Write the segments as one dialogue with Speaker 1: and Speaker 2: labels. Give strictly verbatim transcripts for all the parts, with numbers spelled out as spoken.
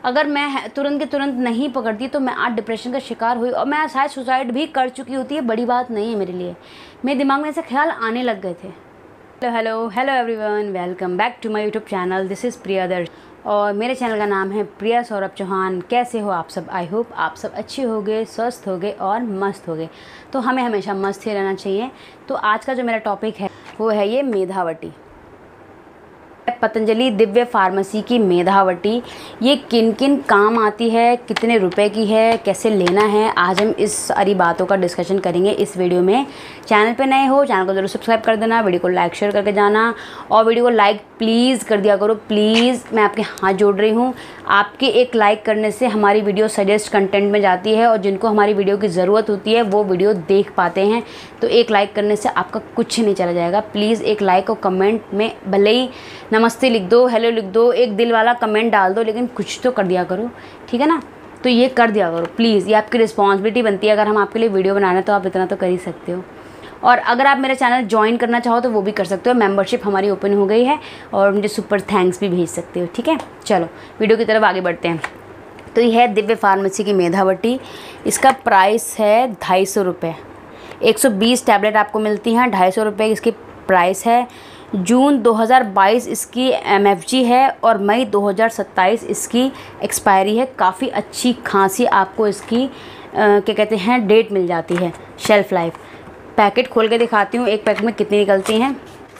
Speaker 1: अगर मैं तुरंत के तुरंत नहीं पकड़ती तो मैं आज डिप्रेशन का शिकार हुई और मैं शायद सुसाइड भी कर चुकी होती है। बड़ी बात नहीं है मेरे लिए, मेरे दिमाग में ऐसे ख्याल आने लग गए थे। Hello hello hello everyone, welcome back to my YouTube channel. This is Priya Darsh और मेरे चैनल का नाम है प्रिया सौरभ चौहान। कैसे हो आप सब? आई होप आप सब अच्छे होगे, स्वस्थ होगे और मस्त होगे। तो हमें हमेशा मस्त ही रहना चाहिए। तो आज का जो मेरा टॉपिक है वो है ये मेधावटी, पतंजलि दिव्य फार्मेसी की मेधावटी। ये किन किन काम आती है, कितने रुपए की है, कैसे लेना है, आज हम इस सारी बातों का डिस्कशन करेंगे इस वीडियो में। चैनल पे नए हो, चैनल को ज़रूर सब्सक्राइब कर देना, वीडियो को लाइक शेयर करके जाना और वीडियो को लाइक प्लीज़ कर दिया करो। प्लीज़ मैं आपके हाथ जोड़ रही हूँ। आपके एक लाइक करने से हमारी वीडियो सजेस्ट कंटेंट में जाती है और जिनको हमारी वीडियो की ज़रूरत होती है वो वीडियो देख पाते हैं। तो एक लाइक करने से आपका कुछ नहीं चला जाएगा। प्लीज़ एक लाइक और कमेंट में भले ही नमस्ते लिख दो, हेलो लिख दो, एक दिल वाला कमेंट डाल दो, लेकिन कुछ तो कर दिया करो, ठीक है ना? तो ये कर दिया करो प्लीज़, ये आपकी रिस्पॉन्सिबिलिटी बनती है। अगर हम आपके लिए वीडियो बना रहे हैं तो आप इतना तो कर ही सकते हो। और अगर आप मेरा चैनल ज्वाइन करना चाहो तो वो भी कर सकते हो। मेंबरशिप हमारी ओपन हो गई है और मुझे सुपर थैंक्स भी भेज सकते हो, ठीक है? चलो वीडियो की तरफ आगे बढ़ते हैं। तो ये है दिव्य फार्मेसी की मेधावटी। इसका प्राइस है ढाई सौ रुपये। एक सौ बीस टैबलेट आपको मिलती हैं, ढाई सौ रुपये इसकी प्राइस है। जून दो हज़ार बाईस इसकी एमएफजी है और मई दो हज़ार सत्ताईस इसकी एक्सपायरी है। काफ़ी अच्छी खासी आपको इसकी क्या कहते हैं डेट मिल जाती है, शेल्फ़ लाइफ। पैकेट खोल के दिखाती हूँ, एक पैकेट में कितनी निकलती हैं।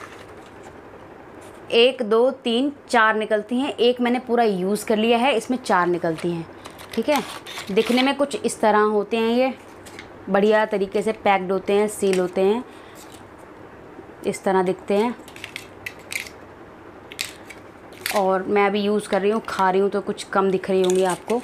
Speaker 1: एक दो तीन चार निकलती हैं। एक मैंने पूरा यूज़ कर लिया है, इसमें चार निकलती हैं, ठीक है? दिखने में कुछ इस तरह होते हैं, ये बढ़िया तरीके से पैक्ड होते हैं, सील होते हैं, इस तरह दिखते हैं। और मैं अभी यूज़ कर रही हूँ, खा रही हूँ तो कुछ कम दिख रही होंगी आपको।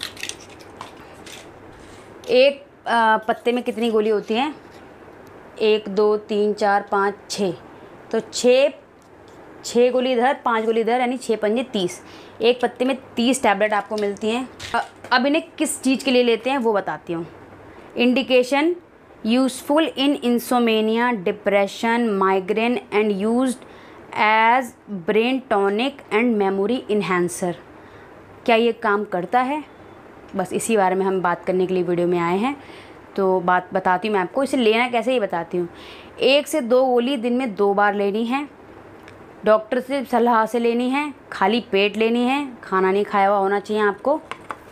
Speaker 1: एक आ, पत्ते में कितनी गोली होती हैं? एक दो तीन चार पाँच छः, तो छः छः गोली इधर, पाँच गोली इधर, यानी छः पंजे तीस। एक पत्ते में तीस टैबलेट आपको मिलती हैं। अब इन्हें किस चीज़ के लिए लेते हैं वो बताती हूँ। Indication: useful in insomnia, depression, migraine and used as brain tonic and memory enhancer. क्या ये काम करता है? बस इसी बारे में हम बात करने के लिए वीडियो में आए हैं। तो बात बताती हूँ मैं आपको। इसे लेना कैसे ये बताती हूँ। एक से दो गोली दिन में दो बार लेनी है, डॉक्टर से सलाह से लेनी है, खाली पेट लेनी है, खाना नहीं खाया हुआ होना चाहिए आपको।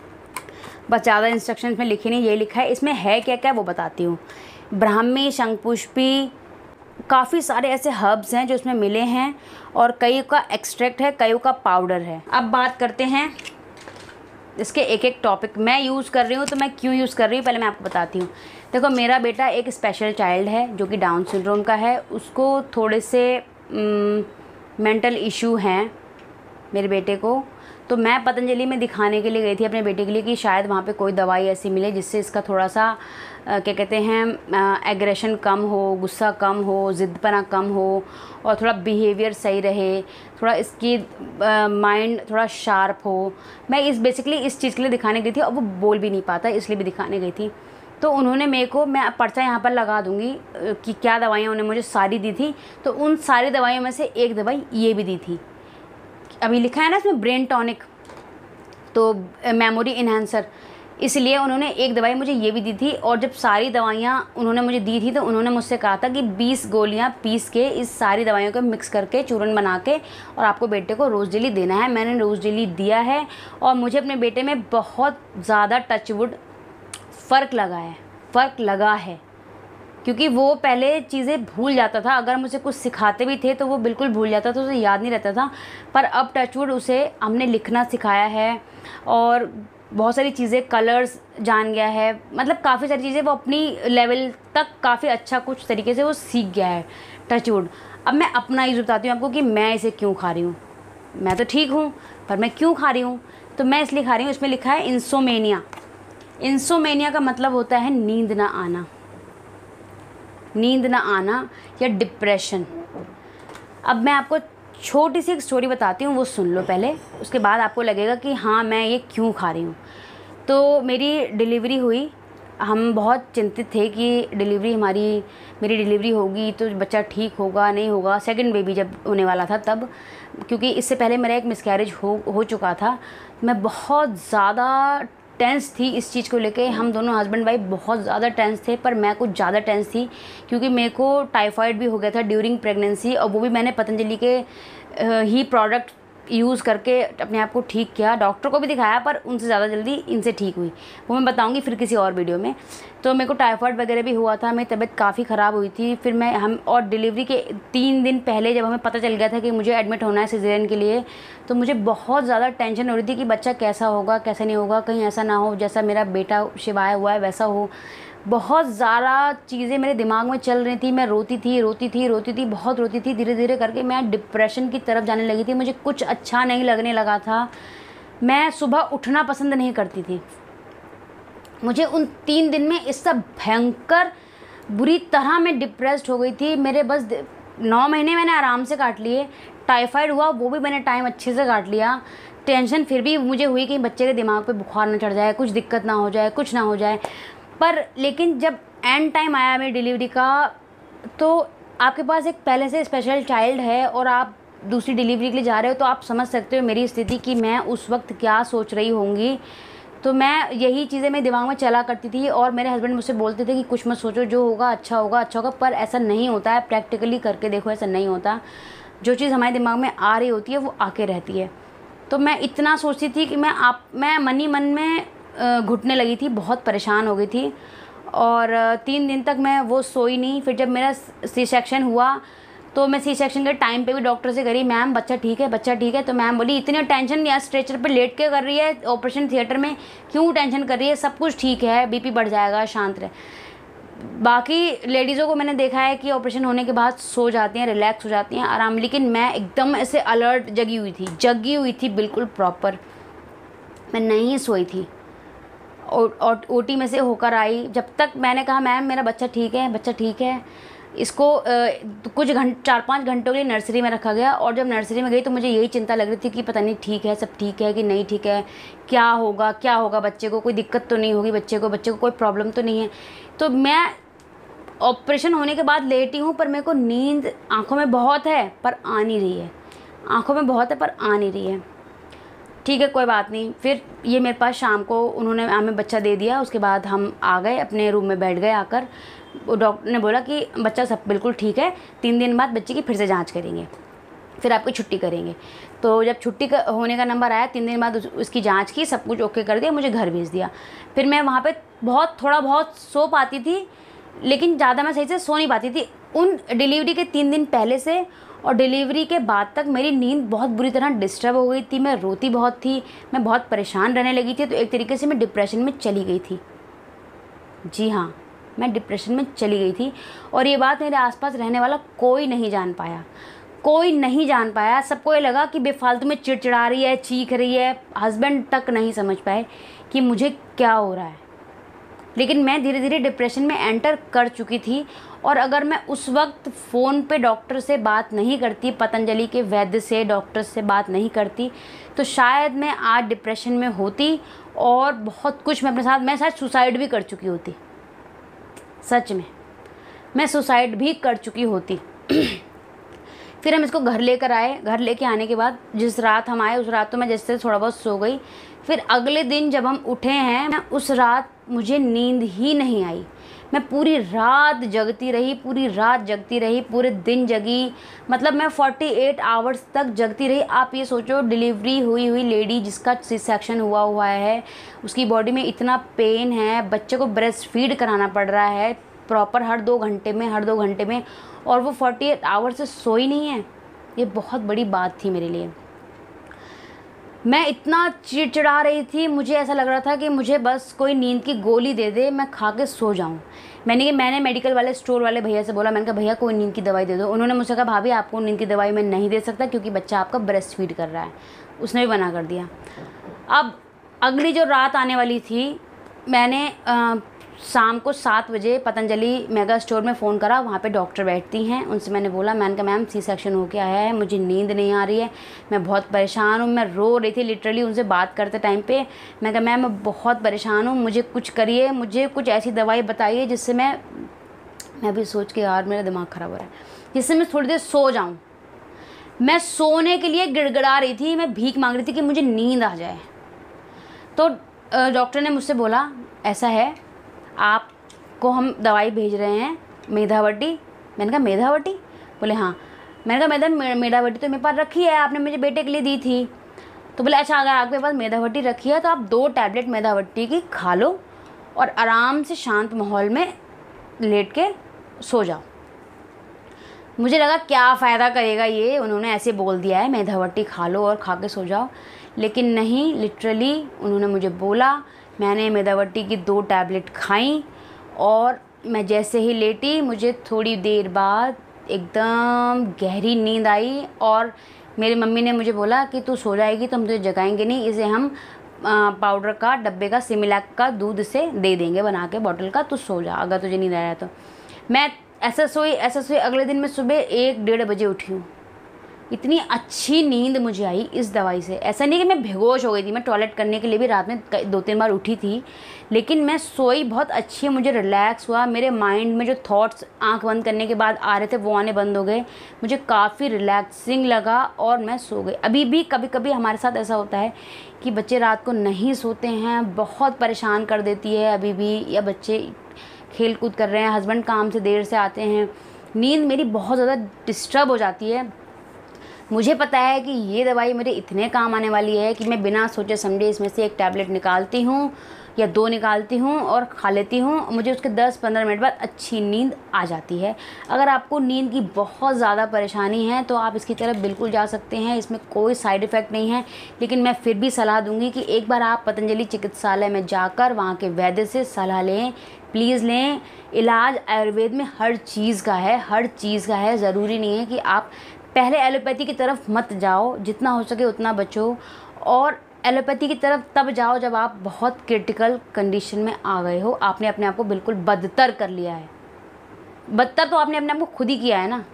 Speaker 1: बस ज़्यादा इंस्ट्रक्शंस में लिखी नहीं, ये लिखा है। इसमें है क्या क्या वो बताती हूँ। ब्राह्मी, शंखपुष्पी, काफ़ी सारे ऐसे हर्ब्स हैं जो इसमें मिले हैं और कई का एक्सट्रैक्ट है, कई का पाउडर है। अब बात करते हैं इसके एक एक टॉपिक। मैं यूज़ कर रही हूँ तो मैं क्यों यूज़ कर रही हूँ पहले मैं आपको बताती हूँ। देखो, मेरा बेटा एक स्पेशल चाइल्ड है जो कि डाउन सिंड्रोम का है। उसको थोड़े से मेंटल इशू हैं मेरे बेटे को। तो मैं पतंजलि में दिखाने के लिए गई थी अपने बेटे के लिए कि शायद वहाँ पे कोई दवाई ऐसी मिले जिससे इसका थोड़ा सा आ, क्या कहते हैं एग्रेशन कम हो, गुस्सा कम हो, ज़िद्दपना कम हो और थोड़ा बिहेवियर सही रहे, थोड़ा इसकी माइंड थोड़ा शार्प हो। मैं इस बेसिकली इस चीज़ के लिए दिखाने गई थी और वो बोल भी नहीं पाता, इसलिए भी दिखाने गई थी। तो उन्होंने मेरे को, मैं पर्चा यहाँ पर लगा दूँगी कि क्या दवाइयाँ उन्होंने मुझे सारी दी थी। तो उन सारी दवाइयों में से एक दवाई ये भी दी थी। अभी लिखा है ना इसमें ब्रेन टॉनिक, तो मेमोरी इन्हेंसर, इसलिए उन्होंने एक दवाई मुझे ये भी दी थी। और जब सारी दवाइयाँ उन्होंने मुझे दी थी तो उन्होंने मुझसे कहा था कि बीस गोलियाँ पीस के इस सारी दवाइयों को मिक्स करके चूरन बना के और आपको बेटे को रोज़ डेली देना है। मैंने रोज़ डेली दिया है और मुझे अपने बेटे में बहुत ज़्यादा टचवुड फ़र्क लगा है फ़र्क लगा है क्योंकि वो पहले चीज़ें भूल जाता था। अगर मुझे कुछ सिखाते भी थे तो वो बिल्कुल भूल जाता था, उसे याद नहीं रहता था। पर अब टचवुड उसे हमने लिखना सिखाया है और बहुत सारी चीज़ें, कलर्स जान गया है, मतलब काफ़ी सारी चीज़ें वो अपनी लेवल तक काफ़ी अच्छा कुछ तरीके से वो सीख गया है, टचवुड। अब मैं अपना यूज़ बताती हूँ आपको कि मैं इसे क्यों खा रही हूँ। मैं तो ठीक हूँ पर मैं क्यों खा रही हूँ? तो मैं इसलिए खा रही हूँ, इसमें लिखा है इंसोमेनिया। इंसोमेनिया का मतलब होता है नींद ना आना, नींद ना आना या डिप्रेशन। अब मैं आपको छोटी सी एक स्टोरी बताती हूँ, वो सुन लो पहले, उसके बाद आपको लगेगा कि हाँ मैं ये क्यों खा रही हूँ। तो मेरी डिलीवरी हुई, हम बहुत चिंतित थे कि डिलीवरी हमारी मेरी डिलीवरी होगी तो बच्चा ठीक होगा नहीं होगा। सेकंड बेबी जब होने वाला था तब, क्योंकि इससे पहले मेरा एक मिसकैरेज हो हो चुका था। मैं बहुत ज़्यादा टेंस थी इस चीज़ को लेके। हम दोनों हस्बैंड वाइफ बहुत ज़्यादा टेंस थे, पर मैं कुछ ज़्यादा टेंस थी क्योंकि मेरे को टाइफाइड भी हो गया था ड्यूरिंग प्रेगनेंसी, और वो भी मैंने पतंजलि के ही प्रोडक्ट यूज़ करके अपने आप को ठीक किया। डॉक्टर को भी दिखाया पर उनसे ज़्यादा जल्दी इनसे ठीक हुई, वो मैं बताऊंगी फिर किसी और वीडियो में। तो मेरे को टाइफाइड वगैरह भी हुआ था, मेरी तबीयत काफ़ी ख़राब हुई थी। फिर मैं हम और डिलीवरी के तीन दिन पहले जब हमें पता चल गया था कि मुझे एडमिट होना है सिजेरियन के लिए, तो मुझे बहुत ज़्यादा टेंशन हो रही थी कि बच्चा कैसा होगा कैसा नहीं होगा, कहीं ऐसा ना हो जैसा मेरा बेटा शिवाय हुआ है वैसा हो। बहुत ज़्यादा चीज़ें मेरे दिमाग में चल रही थी। मैं रोती थी रोती थी रोती थी बहुत रोती थी। धीरे धीरे करके मैं डिप्रेशन की तरफ जाने लगी थी। मुझे कुछ अच्छा नहीं लगने लगा था। मैं सुबह उठना पसंद नहीं करती थी। मुझे उन तीन दिन में इससे भयंकर बुरी तरह मैं डिप्रेस्ड हो गई थी। मेरे बस नौ महीने मैंने आराम से काट लिए। टाइफाइड हुआ वो भी मैंने टाइम अच्छे से काट लिया। टेंशन फिर भी मुझे हुई कि बच्चे के दिमाग पे बुखार ना चढ़ जाए, कुछ दिक्कत ना हो जाए, कुछ ना हो जाए। पर लेकिन जब एंड टाइम आया मेरी डिलीवरी का, तो आपके पास एक पहले से स्पेशल चाइल्ड है और आप दूसरी डिलीवरी के लिए जा रहे हो, तो आप समझ सकते हो मेरी स्थिति कि मैं उस वक्त क्या सोच रही होंगी। तो मैं यही चीज़ें मेरे दिमाग में चला करती थी और मेरे हस्बैंड मुझसे बोलते थे कि कुछ मत सोचो, जो होगा अच्छा होगा अच्छा होगा। पर ऐसा नहीं होता है, प्रैक्टिकली करके देखो ऐसा नहीं होता। जो चीज़ हमारे दिमाग में आ रही होती है वो आके रहती है। तो मैं इतना सोचती थी कि मैं आप मैं मन ही मन में घुटने लगी थी, बहुत परेशान हो गई थी। और तीन दिन तक मैं वो सोई नहीं। फिर जब मेरा सी सेक्शन हुआ तो मैं सी सेक्शन के टाइम पे भी डॉक्टर से करी, मैम बच्चा ठीक है बच्चा ठीक है। तो मैम बोली इतनी टेंशन या स्ट्रेचर पे लेट के कर रही है, ऑपरेशन थिएटर में क्यों टेंशन कर रही है, सब कुछ ठीक है, बीपी बढ़ जाएगा, शांत रहे। बाकी लेडीज़ों को मैंने देखा है कि ऑपरेशन होने के बाद सो जाती हैं, रिलैक्स हो जाती हैं, आराम। लेकिन मैं एकदम ऐसे अलर्ट जगी हुई थी जगी हुई थी बिल्कुल प्रॉपर। मैं नहीं सोई थी। और ओटी में से होकर आई। जब तक मैंने कहा मैम मेरा बच्चा ठीक है बच्चा ठीक है, इसको आ, कुछ घंटे चार पाँच घंटों के लिए नर्सरी में रखा गया। और जब नर्सरी में गई तो मुझे यही चिंता लग रही थी कि पता नहीं ठीक है, सब ठीक है कि नहीं ठीक है, क्या होगा क्या होगा, बच्चे को कोई दिक्कत तो नहीं होगी, बच्चे को बच्चे को कोई प्रॉब्लम तो नहीं है। तो मैं ऑपरेशन होने के बाद लेटी हूँ, पर मेरे को नींद आँखों में बहुत है पर आ नहीं रही है, आँखों में बहुत है पर आ नहीं रही है। ठीक है कोई बात नहीं। फिर ये मेरे पास शाम को उन्होंने हमें बच्चा दे दिया। उसके बाद हम आ गए अपने रूम में बैठ गए। आकर वो डॉक्टर ने बोला कि बच्चा सब बिल्कुल ठीक है, तीन दिन बाद बच्चे की फिर से जांच करेंगे, फिर आपकी छुट्टी करेंगे। तो जब छुट्टी का होने का नंबर आया, तीन दिन बाद उस, उसकी जांच की, सब कुछ ओके कर दिया, मुझे घर भेज दिया। फिर मैं वहाँ पे बहुत थोड़ा बहुत सो पाती थी, लेकिन ज़्यादा मैं सही से सो नहीं पाती थी। उन डिलीवरी के तीन दिन पहले से और डिलीवरी के बाद तक मेरी नींद बहुत बुरी तरह डिस्टर्ब हो गई थी। मैं रोती बहुत थी, मैं बहुत परेशान रहने लगी थी। तो एक तरीके से मैं डिप्रेशन में चली गई थी। जी हाँ, मैं डिप्रेशन में चली गई थी। और ये बात मेरे आसपास रहने वाला कोई नहीं जान पाया, कोई नहीं जान पाया। सबको ये लगा कि बेफालतू में चिड़चिड़ा रही है, चीख रही है। हस्बैंड तक नहीं समझ पाए कि मुझे क्या हो रहा है। लेकिन मैं धीरे धीरे डिप्रेशन में एंटर कर चुकी थी। और अगर मैं उस वक्त फ़ोन पे डॉक्टर से बात नहीं करती, पतंजलि के वैद्य से डॉक्टर से बात नहीं करती, तो शायद मैं आज डिप्रेशन में होती और बहुत कुछ मैं अपने साथ, मैं शायद सुसाइड भी कर चुकी होती। सच में मैं सुसाइड भी कर चुकी होती। फिर हम इसको घर लेकर आए। घर लेके आने के बाद जिस रात हम आए उस रात तो मैं जैसे थोड़ा बहुत सो गई। फिर अगले दिन जब हम उठे हैं, मैं उस रात मुझे नींद ही नहीं आई। मैं पूरी रात जगती रही, पूरी रात जगती रही, पूरे दिन जगी। मतलब मैं अड़तालीस आवर्स तक जगती रही। आप ये सोचो, डिलीवरी हुई हुई लेडी जिसका सी सेक्शन हुआ हुआ है, उसकी बॉडी में इतना पेन है, बच्चे को ब्रेस्ट फीड कराना पड़ रहा है प्रॉपर हर दो घंटे में हर दो घंटे में और वो अड़तालीस आवर्स से सोई नहीं है। ये बहुत बड़ी बात थी मेरे लिए। मैं इतना चिड़चिड़ा रही थी, मुझे ऐसा लग रहा था कि मुझे बस कोई नींद की गोली दे दे, मैं खा के सो जाऊं। मैंने मैंने मेडिकल वाले स्टोर वाले भैया से बोला, मैंने कहा भैया कोई नींद की दवाई दे दो। उन्होंने मुझसे कहा भाभी आपको नींद की दवाई मैं नहीं दे सकता क्योंकि बच्चा आपका ब्रेस्ट फीड कर रहा है। उसने भी मना कर दिया। अब अगली जो रात आने वाली थी, मैंने आ, शाम को सात बजे पतंजलि मेगा स्टोर में फ़ोन करा। वहाँ पे डॉक्टर बैठती हैं, उनसे मैंने बोला, मैंने कहा मैम सी सेक्शन हो के आया है, मुझे नींद नहीं आ रही है, मैं बहुत परेशान हूँ। मैं रो रही थी लिटरली उनसे बात करते टाइम पे। मैं कहा मैम मैं बहुत परेशान हूँ, मुझे कुछ करिए, मुझे कुछ ऐसी दवाई बताइए जिससे मैं मैं भी सोच के यार मेरा दिमाग ख़राब हो रहा है, जिससे मैं थोड़ी देर सो जाऊँ। मैं सोने के लिए गिड़गिड़ा रही थी, मैं भीख मांग रही थी कि मुझे नींद आ जाए। तो डॉक्टर ने मुझसे बोला ऐसा है, आपको हम दवाई भेज रहे हैं मेधावटी। मैंने कहा मेधावटी? बोले हाँ। मैंने कहा मैडम मेधावटी तो मेरे पास रखी है, आपने मुझे बेटे के लिए दी थी। तो बोले अच्छा, अगर आपके पास मेधावटी रखी है तो आप दो टैबलेट मेधावटी की खा लो और आराम से शांत माहौल में लेट के सो जाओ। मुझे लगा क्या फ़ायदा करेगा ये, उन्होंने ऐसे बोल दिया है मेधावटी खा लो और खा के सो जाओ। लेकिन नहीं, लिटरली उन्होंने मुझे बोला, मैंने मेधावटी की दो टैबलेट खाई और मैं जैसे ही लेटी मुझे थोड़ी देर बाद एकदम गहरी नींद आई और मेरी मम्मी ने मुझे बोला कि तू सो जाएगी तो हम तुझे जगाएंगे नहीं, इसे हम पाउडर का डब्बे का सिमिलैक का दूध से दे देंगे बना के बॉटल का, तू सो जा अगर तुझे नींद आया तो। मैं ऐसा सोई ऐसा सोई अगले दिन मैं सुबह एक डेढ़ बजे उठी हूँ। इतनी अच्छी नींद मुझे आई इस दवाई से। ऐसा नहीं कि मैं बेहोश हो गई थी, मैं टॉयलेट करने के लिए भी रात में दो तीन बार उठी थी, लेकिन मैं सोई बहुत अच्छी, मुझे रिलैक्स हुआ। मेरे माइंड में जो थॉट्स आंख बंद करने के बाद आ रहे थे वो आने बंद हो गए, मुझे काफ़ी रिलैक्सिंग लगा और मैं सो गई। अभी भी कभी कभी हमारे साथ ऐसा होता है कि बच्चे रात को नहीं सोते हैं, बहुत परेशान कर देती है अभी भी, या बच्चे खेल कूद कर रहे हैं, हस्बैंड काम से देर से आते हैं, नींद मेरी बहुत ज़्यादा डिस्टर्ब हो जाती है। मुझे पता है कि ये दवाई मेरे इतने काम आने वाली है कि मैं बिना सोचे समझे इसमें से एक टैबलेट निकालती हूँ या दो निकालती हूँ और खा लेती हूँ, मुझे उसके दस पंद्रह मिनट बाद अच्छी नींद आ जाती है। अगर आपको नींद की बहुत ज़्यादा परेशानी है तो आप इसकी तरफ बिल्कुल जा सकते हैं, इसमें कोई साइड इफ़ेक्ट नहीं है। लेकिन मैं फिर भी सलाह दूंगी कि एक बार आप पतंजलि चिकित्सालय में जाकर वहाँ के वैद्य से सलाह लें, प्लीज़ लें। इलाज आयुर्वेद में हर चीज़ का है, हर चीज़ का है। ज़रूरी नहीं है कि आप पहले एलोपैथी की तरफ मत जाओ, जितना हो सके उतना बचो, और एलोपैथी की तरफ तब जाओ जब आप बहुत क्रिटिकल कंडीशन में आ गए हो, आपने अपने आप को बिल्कुल बदतर कर लिया है। बदतर तो आपने अपने आप को खुद ही किया है ना।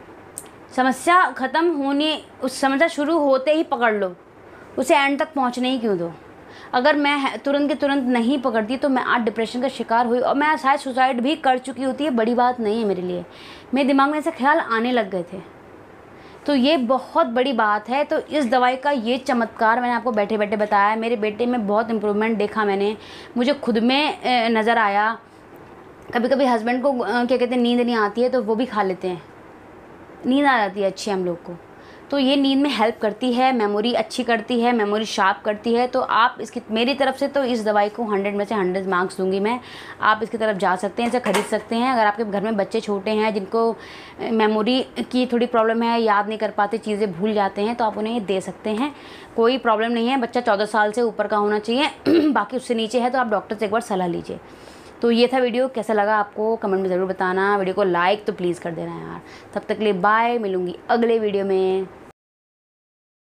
Speaker 1: समस्या ख़त्म होने, उस समस्या शुरू होते ही पकड़ लो, उसे एंड तक पहुंचने ही क्यों दो। अगर मैं तुरंत के तुरंत नहीं पकड़ती तो मैं आज डिप्रेशन का शिकार हुई और मैं शायद सुसाइड भी कर चुकी होती है। बड़ी बात नहीं है मेरे लिए, मेरे दिमाग में ऐसे ख्याल आने लग गए थे। तो ये बहुत बड़ी बात है। तो इस दवाई का ये चमत्कार मैंने आपको बैठे बैठे बताया। मेरे बेटे में बहुत इम्प्रूवमेंट देखा मैंने, मुझे खुद में नज़र आया। कभी कभी हस्बैंड को क्या कहते हैं नींद नहीं आती है तो वो भी खा लेते हैं, नींद आ जाती है अच्छी हम लोग को। तो ये नींद में हेल्प करती है, मेमोरी अच्छी करती है, मेमोरी शार्प करती है। तो आप इसकी, मेरी तरफ से तो इस दवाई को हंड्रेड में से हंड्रेड मार्क्स दूंगी मैं। आप इसकी तरफ जा सकते हैं, इसे खरीद सकते हैं। अगर आपके घर में बच्चे छोटे हैं जिनको मेमोरी की थोड़ी प्रॉब्लम है, याद नहीं कर पाते, चीज़ें भूल जाते हैं, तो आप उन्हें ये दे सकते हैं, कोई प्रॉब्लम नहीं है। बच्चा चौदह साल से ऊपर का होना चाहिए, बाकी उससे नीचे है तो आप डॉक्टर से एक बार सलाह लीजिए। तो ये था वीडियो, कैसा लगा आपको कमेंट में ज़रूर बताना। वीडियो को लाइक तो प्लीज़ कर देना यार। तब तक के लिए बाय, मिलूँगी अगले वीडियो में।